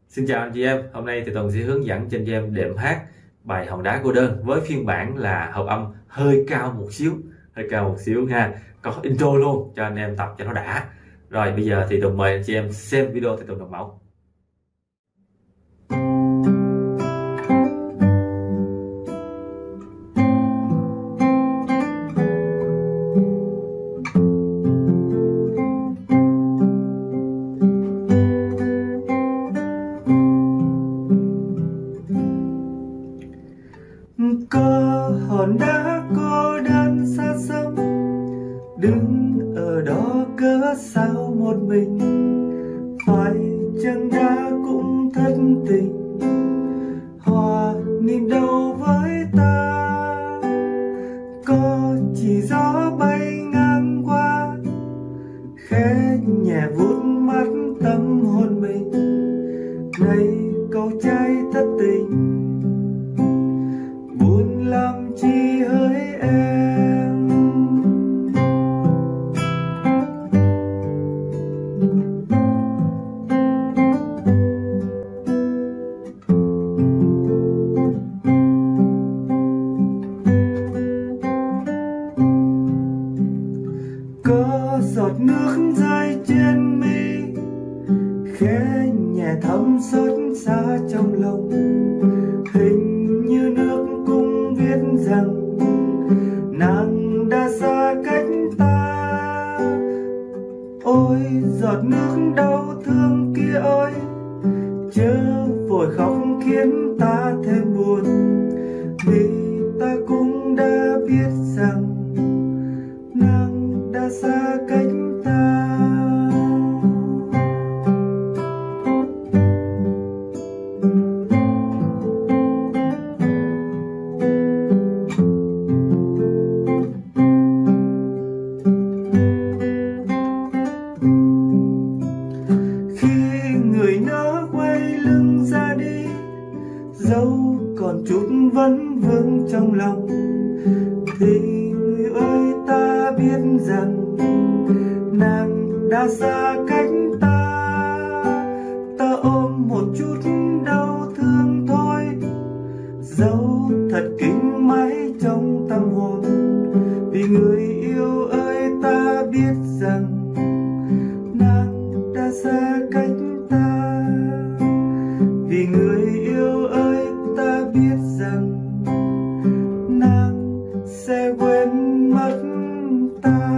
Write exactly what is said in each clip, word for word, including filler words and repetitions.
Xin chào anh chị em, hôm nay thì Tùng sẽ hướng dẫn cho anh chị em đệm hát bài Hòn Đá Cô Đơn với phiên bản là hợp âm hơi cao một xíu, hơi cao một xíu ha, có intro luôn cho anh em tập cho nó đã. Rồi bây giờ thì Tùng mời anh chị em xem video thì Tùng đồng mẫu. Có hòn đá cô đơn xa xăm, đứng ở đó cớ sao một mình, phải chăng đá cũng thất tình, hòa niềm đau với ta. Có chỉ gió bay ngang qua, khẽ nhẹ vuốt mắt tâm hồn mình, này câu trai thất tình buồn làm chi hỡi em. Có giọt nước rơi trên mi, khẽ nhẹ thấm xót xa trong lòng, hình như nước cũng viết rằng nàng đã xa cách ta. Ôi giọt nước đau thương kia ơi, chớ vội khóc khiến ta thêm buồn, vì ta cũng đã biết rằng nàng đã xa cách ta. Người nỡ quay lưng ra đi, dẫu còn chút vẫn vương trong lòng, thì người ơi ta biết rằng nàng đã xa cách ta. Ta ôm một chút đau thương thôi, dẫu thật kín mãi trong tâm hồn, vì người yêu ơi ta biết rằng nàng đã xa cách ta. Vì người yêu ơi ta biết rằng nàng sẽ quên mất ta.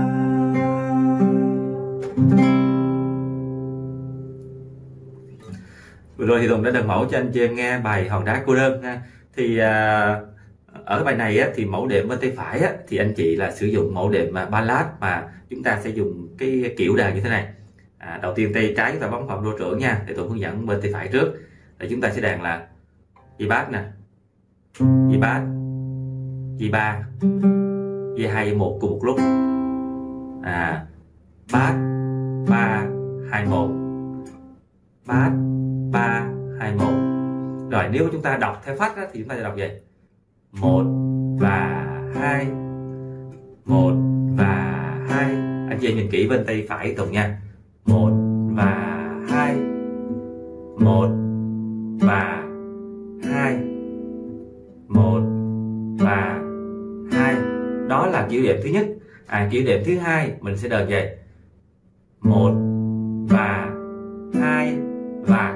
Vừa rồi thì Tùng đã đần mẫu cho anh chị em nghe bài Hòn Đá Cô Đơn ha. Thì à, ở bài này á, thì mẫu đệm bên tay phải á, thì anh chị là sử dụng mẫu đệm ballad, mà chúng ta sẽ dùng cái kiểu đàn như thế này. À, đầu tiên tay trái chúng ta bấm vào đô trưởng nha, để tôi hướng dẫn bên tay phải trước. Để chúng ta sẽ đàn là G bass nè, G bass, G ba, G hai, G một cùng một lúc. À, bass ba hai một, bass ba hai một. Rồi nếu chúng ta đọc theo phách á, thì chúng ta sẽ đọc vậy: một và hai, một và hai. Anh chị em nhìn kỹ bên tay phải Tùng nha. Một và hai, một và hai, một và hai. Đó là kiểu đệm thứ nhất. À, kiểu đệm thứ hai mình sẽ đờn vậy: một và hai và,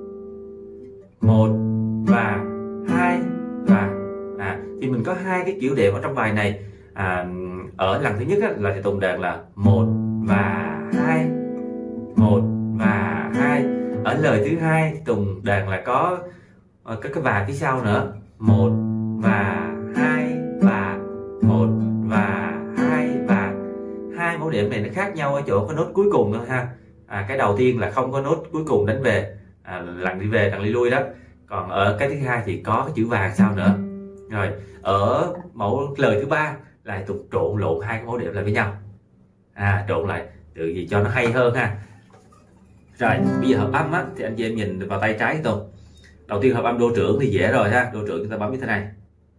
một và hai và. À, thì mình có hai cái kiểu đệm ở trong bài này. À, ở lần thứ nhất á, là thì Tùng đàn là một và hai, một và hai. Ở lời thứ hai Tùng đàn là có cái cái và phía sau nữa: một và hai và, một và hai và. Hai mẫu đệm này nó khác nhau ở chỗ có nốt cuối cùng thôi ha. À, cái đầu tiên là không có nốt cuối cùng đánh về, à, lần đi về, lần đi lui đó. Còn ở cái thứ hai thì có cái chữ vàng sau nữa. Rồi ở mẫu lời thứ ba là Tùng trộn lộn hai cái mẫu đệm lại với nhau. À, trộn lại tự gì cho nó hay hơn ha. Rồi bây giờ hợp âm á, thì anh chị em nhìn vào tay trái Tùng. Đầu tiên hợp âm đô trưởng thì dễ rồi ha. Đô trưởng chúng ta bấm như thế này.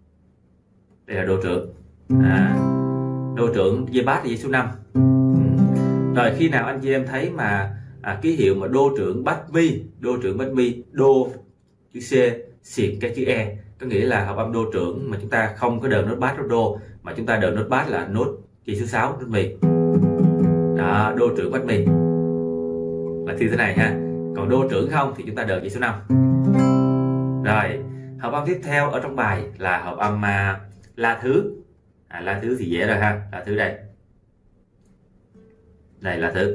Đây là đô trưởng. À, đô trưởng G bass là dây số năm. Ừ. Rồi khi nào anh chị em thấy mà à, ký hiệu mà đô trưởng bát mi, đô trưởng bát mi, đô chữ C xịt cái chữ E, có nghĩa là hợp âm đô trưởng mà chúng ta không có đờn nốt bát nốt đô, mà chúng ta đờn nốt bát là nốt dây số sáu, nốt mi. Đó, đô trưởng bát mi là như thế này ha. Còn đô trưởng không thì chúng ta đờn dây số năm. Rồi, hợp âm tiếp theo ở trong bài là hợp âm uh, la thứ. À, la thứ thì dễ rồi ha, la thứ đây. Đây là thứ.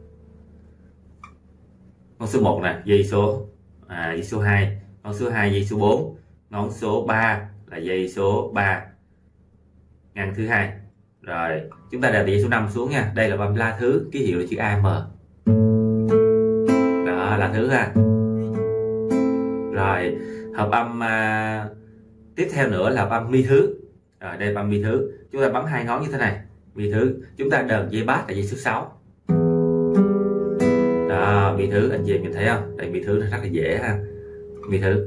Ngón số một nè, dây số à, dây số hai, ngón số hai dây số bốn, ngón số ba là dây số ba ngăn thứ hai. Rồi, chúng ta đặt dây số năm xuống nha. Đây là âm la thứ, ký hiệu là chữ A M. Đó, la thứ ha. Rồi, hợp âm à, tiếp theo nữa là hợp âm mi thứ. Rồi, đây là âm mi thứ. Chúng ta bấm hai ngón như thế này. Mi thứ, chúng ta đờn dây bát là dây số sáu. Đó, mi thứ, anh chị em nhìn thấy không? Đây mi thứ nó rất là dễ ha. Mi thứ.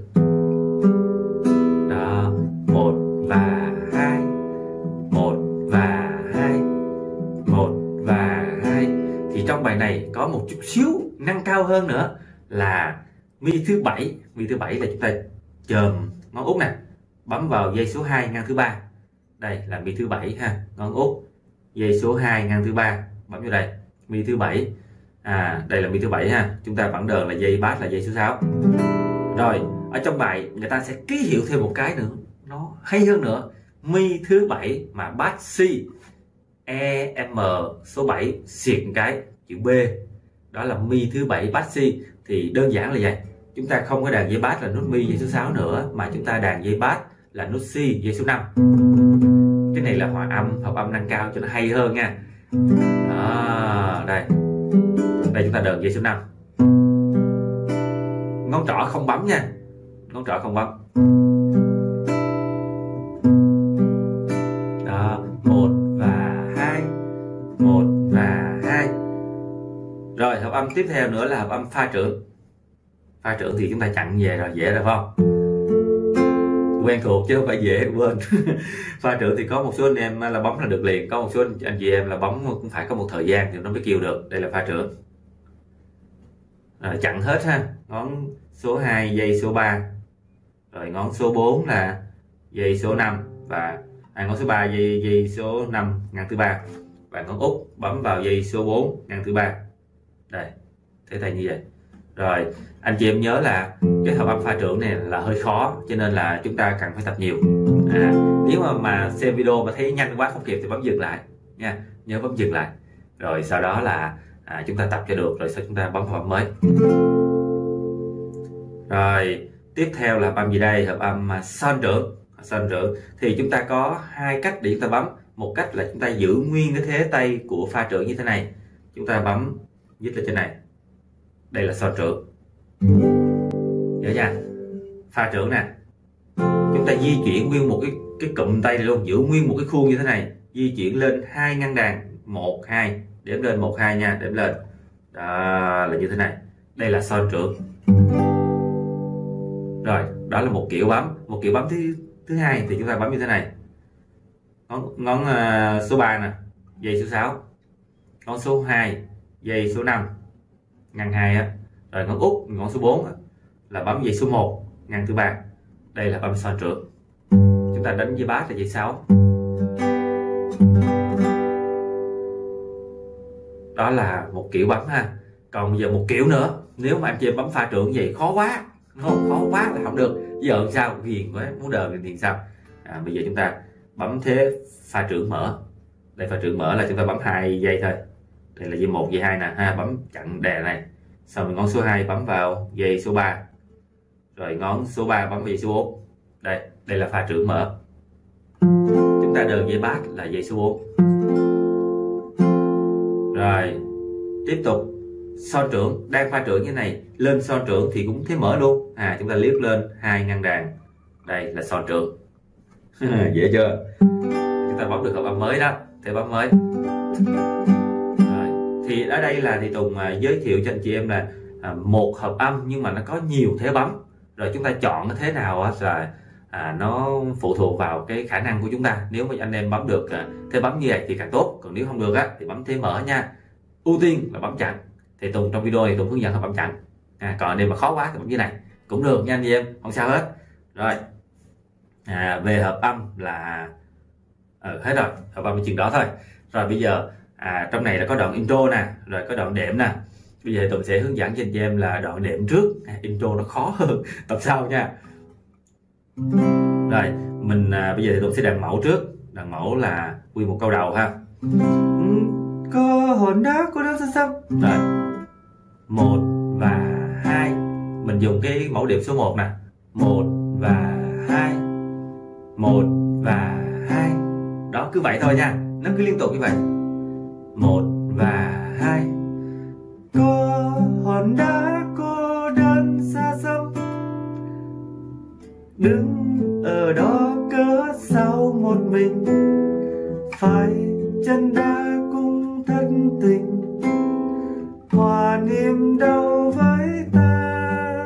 Đó, một và hai, một và hai, một và hai. Thì trong bài này có một chút xíu nâng cao hơn nữa là mi thứ bảy. Mi thứ bảy là chúng ta chồm ngón út nè, bấm vào dây số hai ngăn thứ ba. Đây là mi thứ bảy ha, ngón út dây số hai ngăn thứ ba, bấm vô đây, mi thứ bảy. À, đây là mi thứ bảy ha. Chúng ta vẫn đờn là dây bát là dây số sáu. Rồi, ở trong bài người ta sẽ ký hiệu thêm một cái nữa, nó hay hơn nữa. Mi thứ bảy mà bát C, E M số bảy xịt cái chữ B. Đó là mi thứ bảy bát C. Thì đơn giản là vậy. Chúng ta không có đàn dây bát là nốt mi dây số sáu nữa, mà chúng ta đàn dây bát là nốt C dây số năm. Cái này là hòa âm, hợp âm nâng cao cho nó hay hơn nha. Đó, đây. Đây chúng ta đờn dây số năm. Ngón trỏ không bấm nha. Ngón trỏ không bấm. Đó, một và hai, một và hai. Rồi, hợp âm tiếp theo nữa là hợp âm pha trưởng. Pha trưởng thì chúng ta chặn về rồi, dễ rồi phải không? Quen thuộc chứ không phải dễ, quên. Pha trưởng thì có một số anh em là bấm là được liền, có một số anh chị em là bấm cũng phải có một thời gian thì nó mới kêu được. Đây là pha trưởng. Rồi, chặn hết ha. Ngón số hai dây số ba, rồi ngón số bốn là dây số năm, và à, ngón số ba dây dây số năm ngăn thứ ba, và ngón út bấm vào dây số bốn ngăn thứ ba. Đây, thế này như vậy. Rồi, anh chị em nhớ là cái hợp âm pha trưởng này là hơi khó, cho nên là chúng ta cần phải tập nhiều. À, nếu mà, mà xem video mà thấy nhanh quá không kịp thì bấm dừng lại nha, nhớ bấm dừng lại. Rồi sau đó là à, chúng ta tập cho được, rồi sau chúng ta bấm hợp âm mới. Rồi, tiếp theo là hợp âm gì đây? Hợp âm son trưởng. Son trưởng thì chúng ta có hai cách để chúng ta bấm. Một cách là chúng ta giữ nguyên cái thế tay của pha trưởng như thế này, chúng ta bấm nhích lên trên này. Đây là son trưởng. Nhớ nha, pha trưởng nè, chúng ta di chuyển nguyên một cái cái cụm tay này luôn, giữ nguyên một cái khuôn như thế này, di chuyển lên hai ngăn đàn, một hai, đếm lên một hai nha, đếm lên. Đó là như thế này. Đây là son trưởng. Rồi, đó là một kiểu bấm. Một kiểu bấm thứ thứ hai thì chúng ta bấm như thế này. Ngón ngón uh, số ba nè, dây số sáu. Ngón số hai, dây số năm, ngăn hai á. Rồi ngón út, ngón số bốn á, là bấm dây số một, ngăn thứ ba. Đây là bấm son trưởng. Chúng ta đánh dây bát là dây sáu. Đó là một kiểu bấm ha. Còn bây giờ một kiểu nữa, nếu mà anh chị em bấm pha trưởng vậy khó quá, không khó quá là không được. Giờ sao ghiền quá, muốn đờn thì sao? À, bây giờ chúng ta bấm thế pha trưởng mở. Đây pha trưởng mở là chúng ta bấm hai giây thôi. Đây là dây một, dây hai nè ha, bấm chặn đè này. Sau mình ngón số hai bấm vào dây số ba. Rồi ngón số ba bấm vào dây số bốn. Đây, đây là pha trưởng mở. Chúng ta đờn dây bát là dây số bốn. Rồi, tiếp tục son trưởng, đang pha trưởng như này, lên son trưởng thì cũng thế mở luôn. À, chúng ta liếc lên hai ngăn đàn. Đây là son trưởng. Dễ chưa? Chúng ta bấm được hợp âm mới đó, thế bấm mới. Rồi, thì ở đây là thì Tùng uh, giới thiệu cho anh chị em là uh, một hợp âm nhưng mà nó có nhiều thế bấm. Rồi chúng ta chọn cái thế nào uh, là à, nó phụ thuộc vào cái khả năng của chúng ta. Nếu mà anh em bấm được uh, thế bấm như vậy thì càng tốt, còn nếu không được á thì bấm thế mở nha. Ưu tiên là bấm chặn. thì Tùng trong video thì Tùng hướng dẫn hợp âm chậm. À, còn nếu mà khó quá thì bấm như này cũng được nha anh chị em, không sao hết. Rồi à, về hợp âm là ừ, hết rồi, hợp âm chừng đó thôi. Rồi bây giờ à, trong này là có đoạn intro nè, rồi có đoạn đệm nè. Bây giờ Tùng sẽ hướng dẫn cho anh chị em là đoạn đệm trước, à, intro nó khó hơn tập sau nha. Rồi mình à, bây giờ thì Tùng sẽ đàn mẫu trước. Đàn mẫu là quy một câu đầu ha. Có hòn đá có đá xa xăm. Rồi một và hai, mình dùng cái mẫu đệm số một nè, một và hai, một và hai, đó cứ vậy thôi nha, nó cứ liên tục như vậy, một và hai. Có hòn đá cô đơn xa xăm, đứng ở đó cớ sao một mình, phải chân đá cũng thất tình, hòa niềm đau với ta.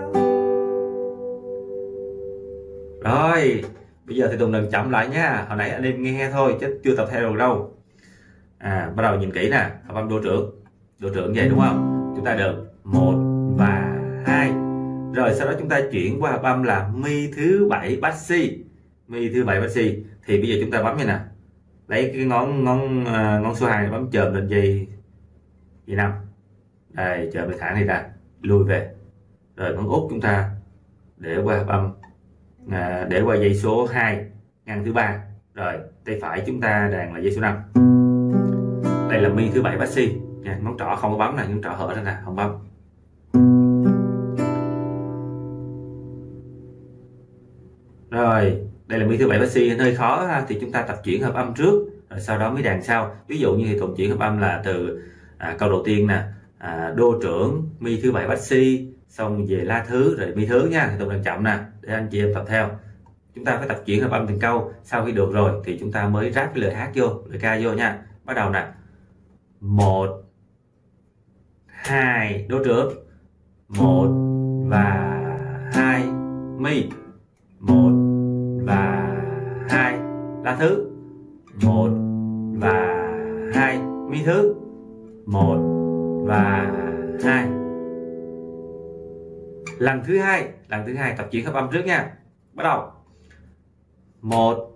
Rồi bây giờ thì Tùng đừng chậm lại nha, hồi nãy anh em nghe thôi chứ chưa tập theo được đâu. À, bắt đầu nhìn kỹ nè, hợp âm đô trưởng, đô trưởng vậy đúng không? Chúng ta được một và hai. Rồi sau đó chúng ta chuyển qua hợp âm là mi thứ bảy bát si, mi thứ bảy bát si. Thì bây giờ chúng ta bấm như nè, lấy cái ngón ngón ngón số hai bấm chồm lên dây dây năm, đây chồm lên thẳng này ra, lùi về. Rồi ngón út chúng ta để qua hợp âm à, để qua dây số hai ngăn thứ ba. Rồi tay phải chúng ta đàn là dây số năm. Đây là mi thứ bảy bát si nha, ngón trỏ không có bấm nè, ngón trỏ hở ra nè, không bấm. Rồi đây là mi thứ bảy bát si, hơi khó ha, thì chúng ta tập chuyển hợp âm trước rồi sau đó mới đàn sau. Ví dụ như thì Tùng chuyển hợp âm là từ à, câu đầu tiên nè, à, đô trưởng mi thứ bảy bát si, xong về la thứ rồi mi thứ nha, thì Tùng đàn chậm nè để anh chị em tập theo. Chúng ta phải tập chuyển hợp âm từng câu, sau khi được rồi thì chúng ta mới ráp cái lời hát vô, lời ca vô nha. Bắt đầu nè, một hai đô trưởng, một và hai mi, một và hai la thứ, một và hai mi thứ, một và hai. Lần thứ hai, lần thứ hai tập chuyển hợp âm trước nha. Bắt đầu một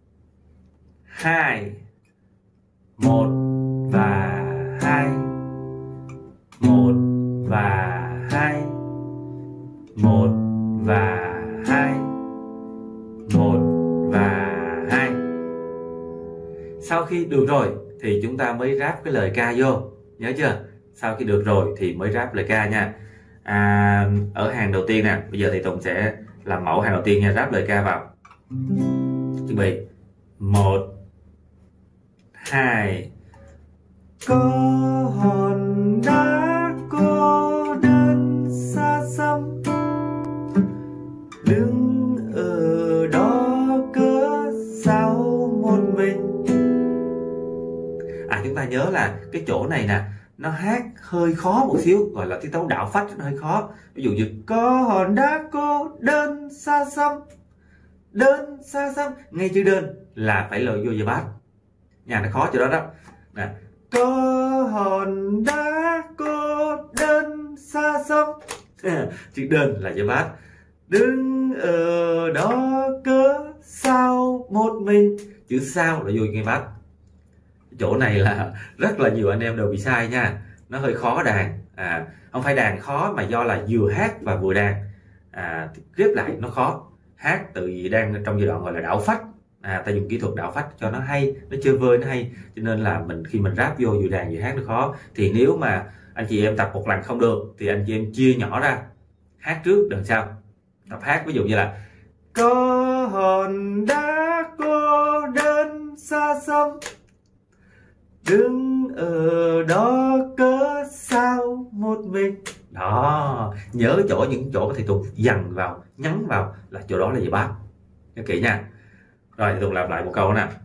hai, một và hai, một và hai, một và hai, một và hai. Sau khi được rồi thì chúng ta mới ráp cái lời ca vô, nhớ chưa? Sau khi được rồi thì mới ráp lời ca nha. À, ở hàng đầu tiên nè, bây giờ thì Tùng sẽ làm mẫu hàng đầu tiên nha, ráp lời ca vào. Chuẩn bị một hai. Có hòn đá cô đơn xa xăm, đứng ở đó cớ sao một mình. À, chúng ta nhớ là cái chỗ này nè, nó hát hơi khó một xíu, gọi là tiết tấu đạo phách nó hơi khó. Ví dụ như Có hòn đá cô đơn xa xăm, đơn xa xăm, ngay chữ đơn là phải lời vô dây bát nhà, nó khó chỗ đó đó nè. có hòn đá cô đơn xa xăm, Chữ đơn là dây bát, đứng ở đó cớ sao một mình. chữ sao là vô ngay bát. Chỗ này là rất là nhiều anh em đều bị sai nha, nó hơi khó đàn. À, không phải đàn khó mà do là vừa hát và vừa đàn, à, ghép lại nó khó. Hát tự vì đang trong giai đoạn gọi là đạo phách, à, ta dùng kỹ thuật đạo phách cho nó hay, nó chơi vơi nó hay, cho nên là mình khi mình ráp vô vừa đàn vừa hát nó khó. Thì nếu mà anh chị em tập một lần không được thì anh chị em chia nhỏ ra, hát trước đằng sau tập hát. Ví dụ như là Có hòn đá cô đơn xa xăm, đứng ở đó cớ sao một mình. đó, nhớ chỗ những chỗ thì Tùng dằn vào, nhấn vào là chỗ đó là dây bát, nhớ kỹ nha. Rồi Tùng làm lại một câu nè.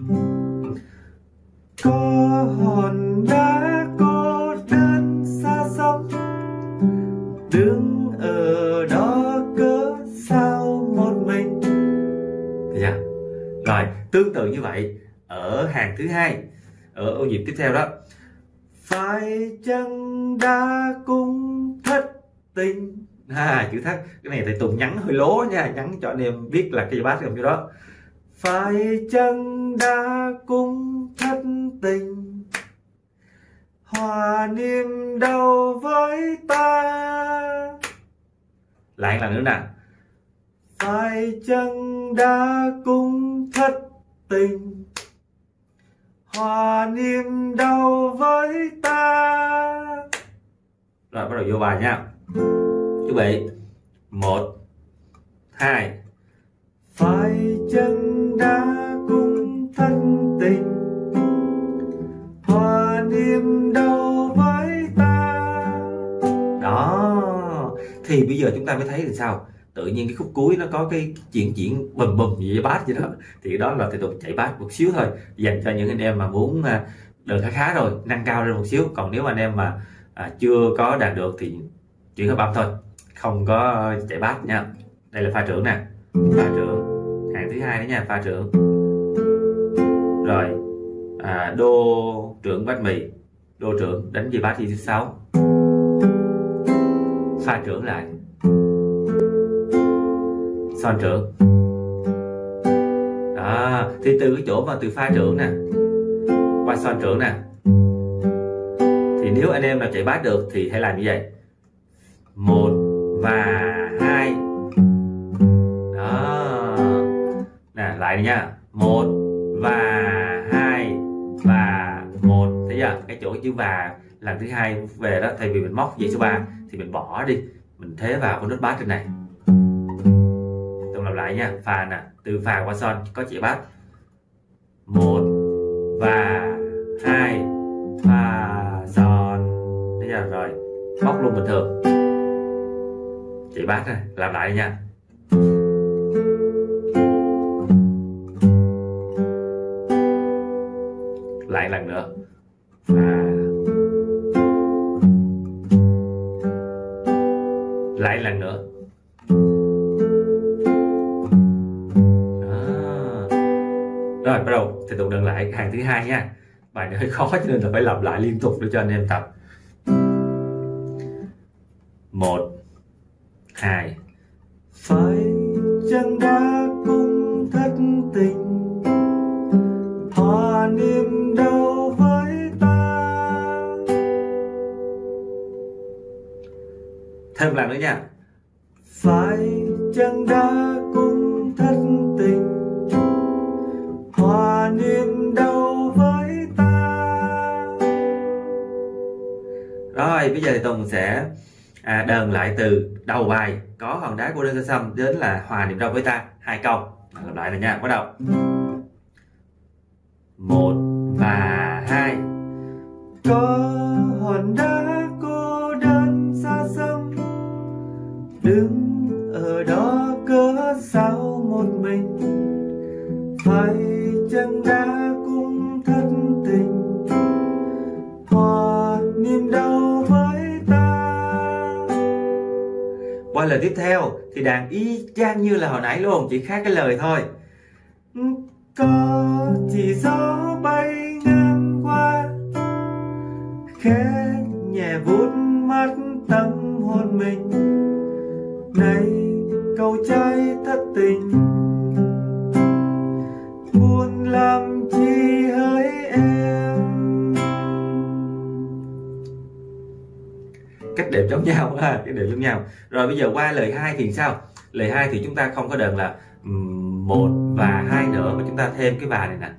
Có hòn đá cô đơn xa xăm, đứng ở đó cớ sao một mình. Thấy chưa? Rồi tương tự như vậy ở hàng thứ hai, ở ô nhịp tiếp theo đó. Phải chăng đã cùng thất tình. À, chữ thất cái này thầy Tùng nhắn hơi lố nha, nhắn cho anh em biết là cái bát cầm chỗ đó. Phải chăng đã cùng thất tình, hòa niềm đau với ta. Lại lần nữa nè. Phải chăng đã cùng thất tình, hòa niềm đau với ta. Rồi bắt đầu vô bài nha. Chuẩn bị. Một, hai. Phải chăng đã cùng thất tình, hòa niềm đau với ta. Đó. Thì bây giờ chúng ta mới thấy là sao? Tự nhiên cái khúc cuối nó có cái chuyện chuyện bùm bùm gì với bát vậy đó. Thì đó là thầy Tùng chạy bát một xíu thôi, dành cho những anh em mà muốn được khá khá rồi, nâng cao lên một xíu. Còn nếu anh em mà à, chưa có đạt được thì chuyển hợp âm thôi, không có chạy bát nha. Đây là pha trưởng nè, pha trưởng hàng thứ hai đó nha, pha trưởng. Rồi à, đô trưởng bát mì, đô trưởng đánh về bát thứ sáu, pha trưởng lại, son trưởng. Đó, thì từ cái chỗ mà từ pha trưởng nè qua son trưởng nè, thì nếu anh em nào chạy bát được thì hãy làm như vậy. Một và hai. Đó. Nè, lại đi nha. Một và hai và một. Thấy chưa? Cái chỗ chữ và lần thứ hai về đó, thay vì mình móc dãy số ba thì mình bỏ đi, mình thế vào cái nốt bát trên này. Tôi làm lại nha. Phà nè, từ phà qua son có chạy bát. Một và hai và son. Thấy chưa? Rồi móc luôn bình thường, chạy bát này, làm lại nha. Lại lần nữa. À. Lại lần nữa. À. Rồi bắt đầu thầy Tùng đơn lại hàng thứ hai nha. Bài này hơi khó cho nên là phải làm lại liên tục để cho anh em tập. Một, hai. Phải chăng đã cùng thất tình, hòa niềm đau với ta. Thêm lần nữa nha. Phải chăng đã cùng thất tình, hòa niềm đau với ta. Rồi bây giờ thì Tùng sẽ à, đờn lại từ đầu bài có hòn đá cô đơn xa xăm đến là hòa niềm đau với ta, hai câu. Làm lại này nha, bắt đầu. Một và hai. Có hòn đá cô đơn xa xăm, đứng ở đó cớ sao một mình. Phải chăng đã cùng thất tình, hòa niềm đau với ta. Qua lời tiếp theo thì đàn y chang như là hồi nãy luôn, chỉ khác cái lời thôi. Có chỉ gió bay ngang qua, khẽ nhẹ vuốt mắt tâm hồn mình. Này câu trai thất tình, buồn làm chi hỡi em. Cách đẹp giống nhau ha, cách đẹp giống nhau. Rồi bây giờ qua lời hai thì sao? Lời hai thì chúng ta không có đờn là một và hai nữa, mà chúng ta thêm cái và này nè.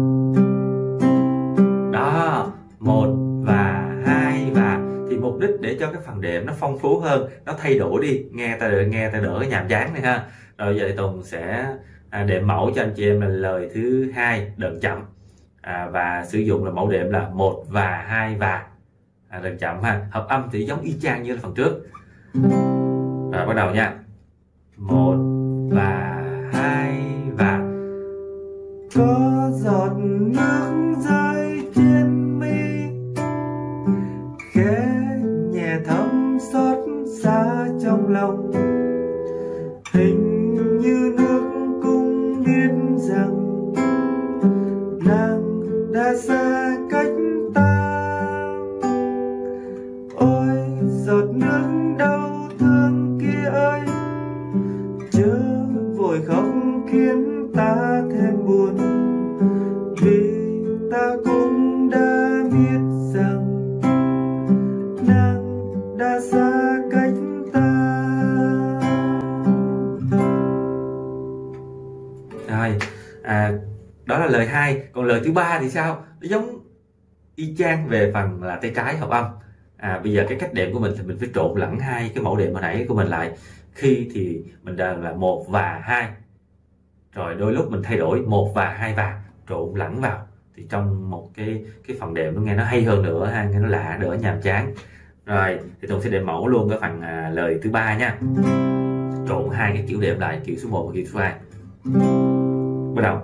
Đó, một và hai và, thì mục đích để cho cái phần đệm nó phong phú hơn, nó thay đổi đi, nghe ta đỡ nghe ta đỡ nhàm chán này ha. Rồi giờ thì Tùng sẽ à, đệm mẫu cho anh chị em là lời thứ hai đờn chậm, à, và sử dụng là mẫu đệm là một và hai và, à, đờn chậm ha. Hợp âm thì giống y chang như là phần trước. Rồi bắt đầu nha. Một và hai và. Có giọt nước rơi trên mi, khẽ nhẹ thấm xót xa trong lòng. Hình như nước cũng biết rằng nàng đã xa cách ta. Ôi nỗi khóc khiến ta thêm buồn, vì ta cũng đã biết rằng nàng đã xa cách ta. Rồi, à, đó là lời hai. Còn lời thứ ba thì sao? Nó giống y chang về phần là tay trái hợp âm. À, bây giờ cái cách đệm của mình thì mình phải trộn lẫn hai cái mẫu đệm hồi nãy của mình lại. Khi thì mình đang là một và hai, rồi đôi lúc mình thay đổi một và hai và trộn lẫn vào, thì trong một cái cái phần đệm nó nghe nó hay hơn nữa ha, nghe nó lạ, đỡ nhàm chán. Rồi thì Tùng sẽ đệm mẫu luôn cái phần à, lời thứ ba nha. Trộn hai cái kiểu đệm lại, kiểu số một và kiểu số hai. Bắt đầu.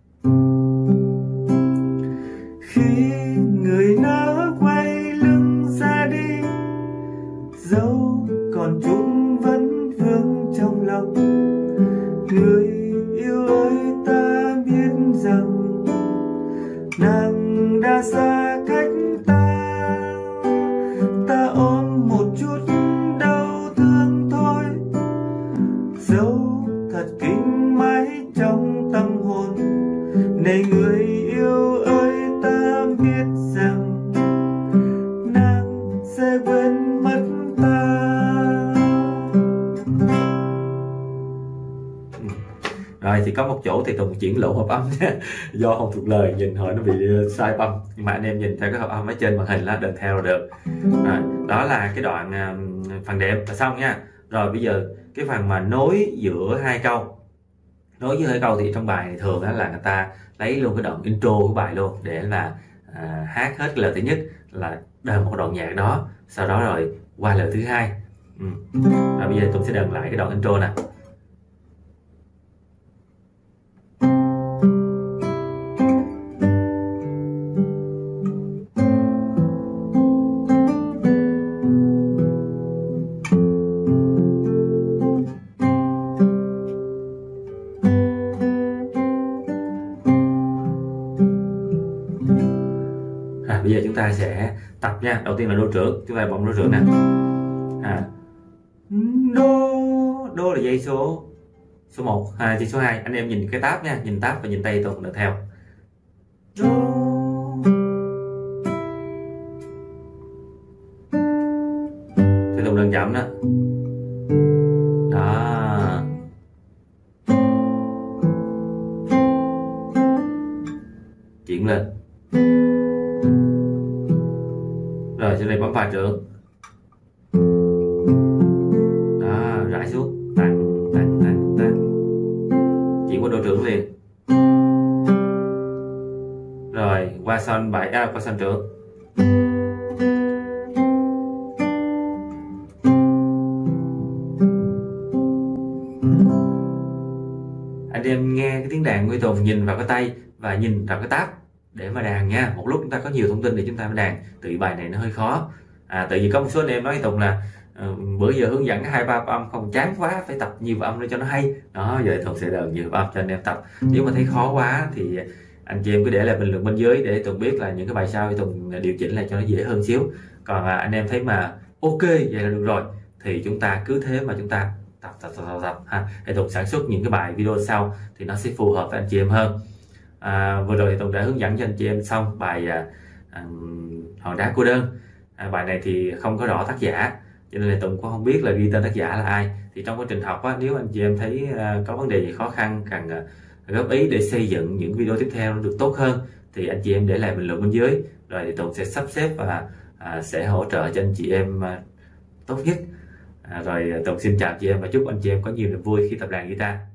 Khi người nỡ quay lưng ra đi, dẫu còn chút vẫn vương trong lòng, người yêu ơi ta biết rằng nàng đã xa cách ta. Ta ôm một chút đau thương thôi, dẫu thật kinh mãi trong tâm hồn. Này người yêu ơi ta biết rằng nàng sẽ quên mất ta. Rồi thì có một chỗ thì Tùng chuyển lộn hợp âm do không thuộc lời, nhìn hồi nó bị sai âm, nhưng mà anh em nhìn theo cái hợp âm ở trên màn hình là đền theo là được. Rồi, đó là cái đoạn uh, phần đệm là xong nha. Rồi bây giờ cái phần mà nối giữa hai câu, nối giữa hai câu thì trong bài này thường đó là người ta lấy luôn cái đoạn intro của bài luôn để là à, hát hết cái lời thứ nhất là đờn một đoạn nhạc đó, sau đó rồi qua lời thứ hai. Ừ. Rồi bây giờ Tùng sẽ đờn lại cái đoạn intro nè. Bây giờ chúng ta sẽ tập nha. Đầu tiên là đô trưởng, chúng ta bấm đô trưởng nè. À, Đô đô là dây số số một, hai thì số hai. Anh em nhìn cái tab nha, nhìn tab và nhìn tay Tùng được theo. Đô Thì Tùng đừng chậm đó. Đó. Chuyển lên. Rồi sau đây bấm pha trưởng. Đó, rải xuống, tăng tăng tăng tăng. Chuyển qua đô trưởng liền. Rồi qua son bảy à, qua son trưởng. Anh em nghe cái tiếng đàn của Tùng, nhìn vào cái tay và nhìn vào cái tab để mà đàn nha. Một lúc chúng ta có nhiều thông tin để chúng ta mới đàn, tự bài này nó hơi khó. À, tại vì có một số anh em nói với Tùng là uh, bữa giờ hướng dẫn hai ba âm không, chán quá, phải tập nhiều âm để cho nó hay. Đó, giờ Tùng sẽ đờn nhiều âm cho anh em tập. Nếu mà thấy khó quá thì anh chị em cứ để lại bình luận bên dưới để Tùng biết là những cái bài sau thì Tùng điều chỉnh lại cho nó dễ hơn xíu. Còn à, anh em thấy mà ok vậy là được rồi thì chúng ta cứ thế mà chúng ta tập tập tập tập, tập ha. Để Tùng sản xuất những cái bài video sau thì nó sẽ phù hợp với anh chị em hơn. À, vừa rồi thì Tùng đã hướng dẫn cho anh chị em xong bài à, à, Hòn Đá Cô Đơn. À, bài này thì không có rõ tác giả cho nên là Tùng cũng không biết là ghi tên tác giả là ai. Thì trong quá trình học á, nếu anh chị em thấy à, có vấn đề gì khó khăn cần à, góp ý để xây dựng những video tiếp theo nó được tốt hơn thì anh chị em để lại bình luận bên dưới, rồi thì Tùng sẽ sắp xếp và à, sẽ hỗ trợ cho anh chị em à, tốt nhất. À, rồi Tùng xin chào chị em và chúc anh chị em có nhiều niềm vui khi tập đàn guitar.